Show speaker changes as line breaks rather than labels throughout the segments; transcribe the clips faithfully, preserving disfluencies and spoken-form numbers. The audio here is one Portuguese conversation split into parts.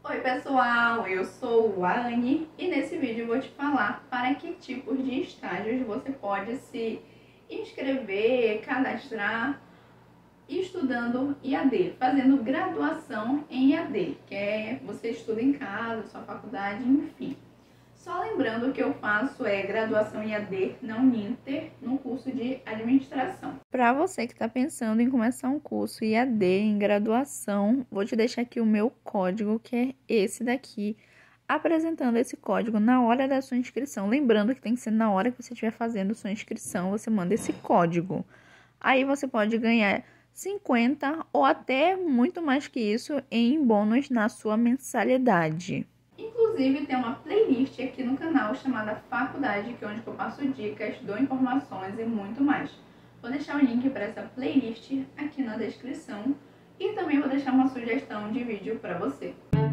Oi pessoal, eu sou a Anne e nesse vídeo eu vou te falar para que tipos de estágios você pode se inscrever, cadastrar estudando I A D, fazendo graduação em I A D, que é você estuda em casa, sua faculdade, enfim. Só lembrando que eu faço é graduação em I A D na Uninter, no curso de administração. Para você que está pensando em começar um curso I A D em graduação, vou te deixar aqui o meu código, que é esse daqui, apresentando esse código na hora da sua inscrição. Lembrando que tem que ser na hora que você estiver fazendo sua inscrição, você manda esse código. Aí você pode ganhar cinquenta ou até muito mais que isso em bônus na sua mensalidade. Inclusive tem uma playlist aqui no canal chamada Faculdade, que é onde eu passo dicas, dou informações e muito mais. Vou deixar o link para essa playlist aqui na descrição e também vou deixar uma sugestão de vídeo para você.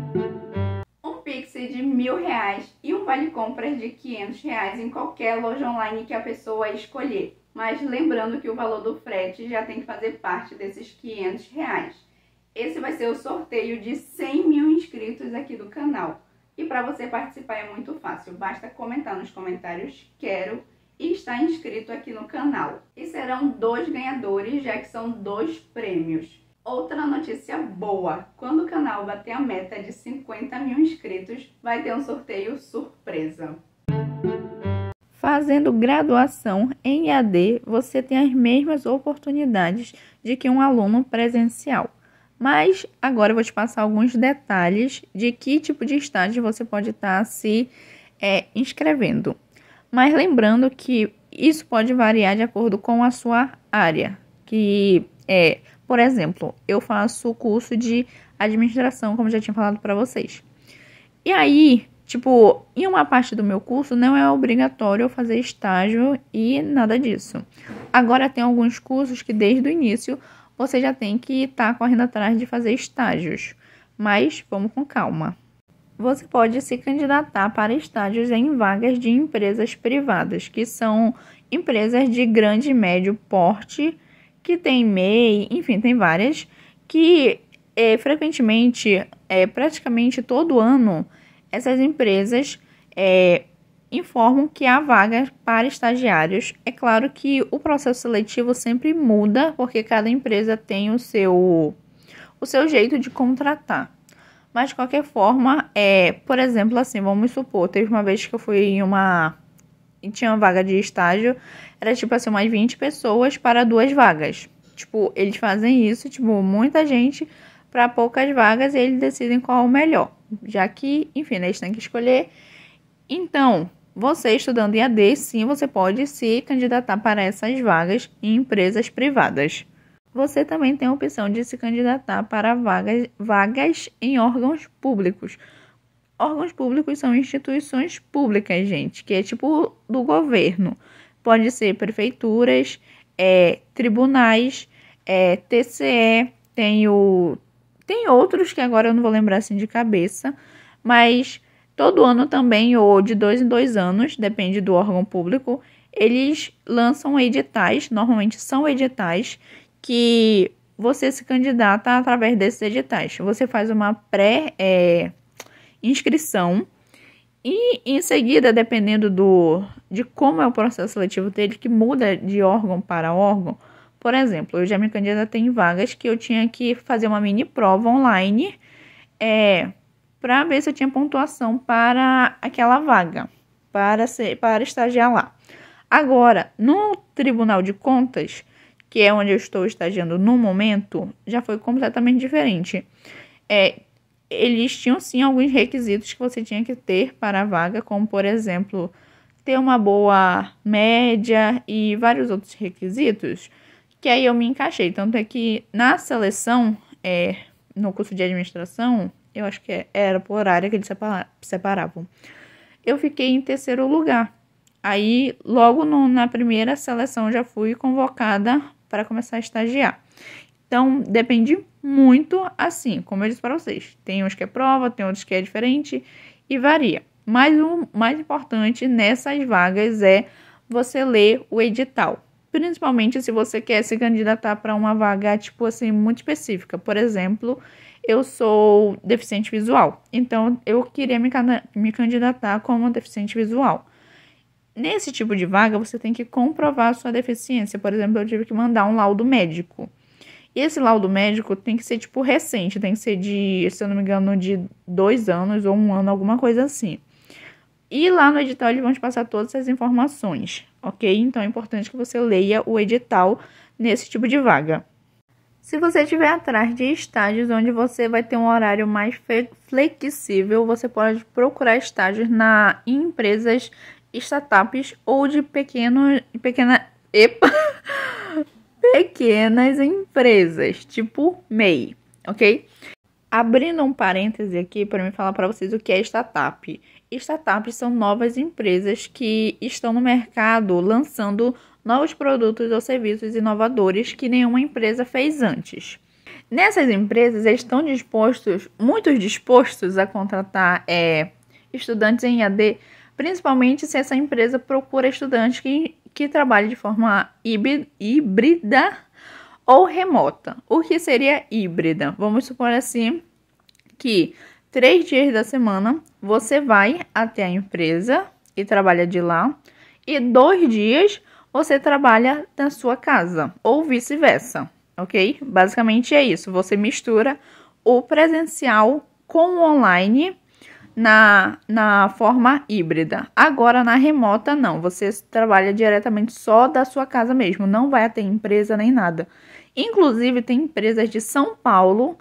Um Pix de mil reais e um vale compras de quinhentos reais em qualquer loja online que a pessoa escolher. Mas lembrando que o valor do frete já tem que fazer parte desses quinhentos reais. Esse vai ser o sorteio de cem mil inscritos aqui do canal. E para você participar é muito fácil, basta comentar nos comentários "quero" e estar inscrito aqui no canal. E serão dois ganhadores, já que são dois prêmios. Outra notícia boa, quando o canal bater a meta de cinquenta mil inscritos, vai ter um sorteio surpresa. Fazendo graduação em I A D, você tem as mesmas oportunidades de que um aluno presencial. Mas agora eu vou te passar alguns detalhes de que tipo de estágio você pode estar se é, inscrevendo. Mas lembrando que isso pode variar de acordo com a sua área. Que é, por exemplo, eu faço o curso de administração, como já tinha falado para vocês. E aí, tipo, em uma parte do meu curso não é obrigatório eu fazer estágio e nada disso. Agora tem alguns cursos que desde o início você já tem que estar correndo atrás de fazer estágios, mas vamos com calma. Você pode se candidatar para estágios em vagas de empresas privadas, que são empresas de grande e médio porte, que tem M E I, enfim, tem várias, que é, frequentemente, é, praticamente todo ano, essas empresas é, informam que há vagas para estagiários. É claro que o processo seletivo sempre muda, porque cada empresa tem o seu, o seu jeito de contratar. Mas, de qualquer forma, é, por exemplo, assim, vamos supor, teve uma vez que eu fui em uma... e tinha uma vaga de estágio, era tipo assim, umas vinte pessoas para duas vagas. Tipo, eles fazem isso, tipo, muita gente para poucas vagas e eles decidem qual é o melhor. Já que, enfim, eles têm que escolher. Então, você estudando I A D, sim, você pode se candidatar para essas vagas em empresas privadas. Você também tem a opção de se candidatar para vagas, vagas em órgãos públicos. Órgãos públicos são instituições públicas, gente, que é tipo do governo. Pode ser prefeituras, é, tribunais, é, T C E, tem, o, tem outros que agora eu não vou lembrar assim de cabeça, mas todo ano também, ou de dois em dois anos, depende do órgão público, eles lançam editais, normalmente são editais, que você se candidata através desses editais. Você faz uma pré-inscrição e, em seguida, dependendo do, de como é o processo seletivo dele, que muda de órgão para órgão. Por exemplo, eu já me candidatei em vagas que eu tinha que fazer uma mini prova online, é... para ver se eu tinha pontuação para aquela vaga, para, ser, para estagiar lá. Agora, no Tribunal de Contas, que é onde eu estou estagiando no momento, já foi completamente diferente. É, eles tinham, sim, alguns requisitos que você tinha que ter para a vaga, como, por exemplo, ter uma boa média e vários outros requisitos, que aí eu me encaixei. Tanto é que na seleção, é, no curso de administração, eu acho que era por área que eles separavam. Eu fiquei em terceiro lugar. Aí, logo no, na primeira seleção, já fui convocada para começar a estagiar. Então, depende muito, assim, como eu disse para vocês. Tem uns que é prova, tem outros que é diferente e varia. Mas o mais importante nessas vagas é você ler o edital. Principalmente se você quer se candidatar para uma vaga, tipo assim, muito específica. Por exemplo, eu sou deficiente visual, então eu queria me, me candidatar como deficiente visual. Nesse tipo de vaga, você tem que comprovar a sua deficiência. Por exemplo, eu tive que mandar um laudo médico. E esse laudo médico tem que ser, tipo, recente. Tem que ser de, se eu não me engano, de dois anos ou um ano, alguma coisa assim. E lá no edital eles vão te passar todas as informações, ok? Então é importante que você leia o edital nesse tipo de vaga. Se você estiver atrás de estágios onde você vai ter um horário mais flexível, você pode procurar estágios na, em empresas startups ou de pequeno, pequena, epa, pequenas empresas, tipo M E I, ok? Abrindo um parêntese aqui para me falar para vocês o que é startup. Startups são novas empresas que estão no mercado lançando novos produtos ou serviços inovadores que nenhuma empresa fez antes. Nessas empresas, eles estão dispostos, muito dispostos a contratar é, estudantes em E A D, principalmente se essa empresa procura estudantes que, que trabalhem de forma híbrida ou remota. O que seria híbrida? Vamos supor assim que três dias da semana você vai até a empresa e trabalha de lá, e dois dias você trabalha na sua casa, ou vice-versa, ok? Basicamente é isso, você mistura o presencial com o online na, na forma híbrida. Agora, na remota, não, você trabalha diretamente só da sua casa mesmo, não vai até empresa nem nada. Inclusive, tem empresas de São Paulo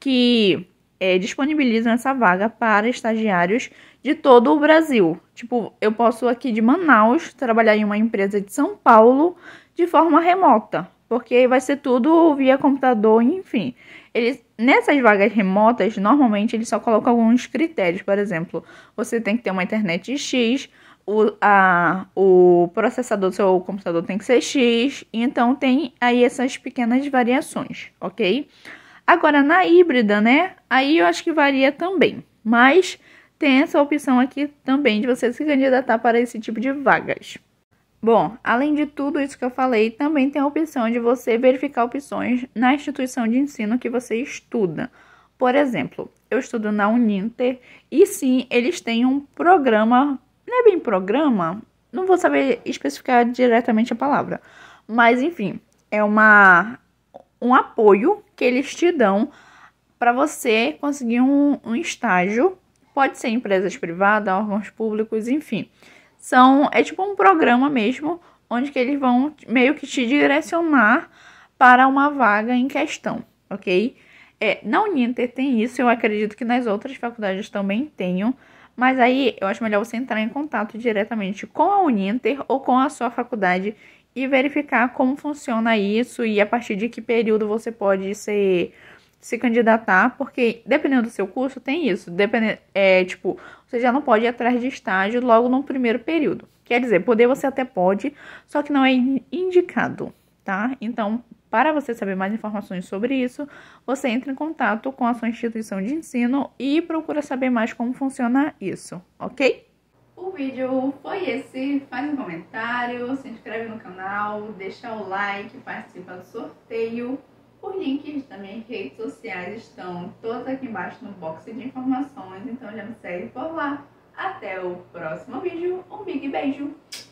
que é, disponibilizam essa vaga para estagiários de todo o Brasil. Tipo, eu posso aqui de Manaus trabalhar em uma empresa de São Paulo de forma remota, porque vai ser tudo via computador, enfim. Eles, nessas vagas remotas, normalmente eles só colocam alguns critérios. Por exemplo, você tem que ter uma internet X, o, a, o processador do seu computador tem que ser X, então tem aí essas pequenas variações, ok? Agora, na híbrida, né, aí eu acho que varia também, mas tem essa opção aqui também de você se candidatar para esse tipo de vagas. Bom, além de tudo isso que eu falei, também tem a opção de você verificar opções na instituição de ensino que você estuda. Por exemplo, eu estudo na Uninter e sim, eles têm um programa, não é bem programa, não vou saber especificar diretamente a palavra, mas enfim, é uma, um apoio que eles te dão para você conseguir um, um estágio, pode ser empresas privadas, órgãos públicos, enfim. São, é tipo um programa mesmo, onde que eles vão meio que te direcionar para uma vaga em questão, ok? É, na Uninter tem isso, eu acredito que nas outras faculdades também tenham, mas aí eu acho melhor você entrar em contato diretamente com a Uninter ou com a sua faculdade e verificar como funciona isso e a partir de que período você pode ser, se candidatar, porque dependendo do seu curso tem isso, dependendo, é, tipo, você já não pode ir atrás de estágio logo no primeiro período. Quer dizer, poder você até pode, só que não é indicado, tá? Então, para você saber mais informações sobre isso, você entra em contato com a sua instituição de ensino e procura saber mais como funciona isso, ok? O vídeo foi esse, faz um comentário, se inscreve no canal, deixa o like, participa do sorteio. Os links das minhas redes sociais estão todos aqui embaixo no box de informações, então já me segue por lá. Até o próximo vídeo, um big beijo!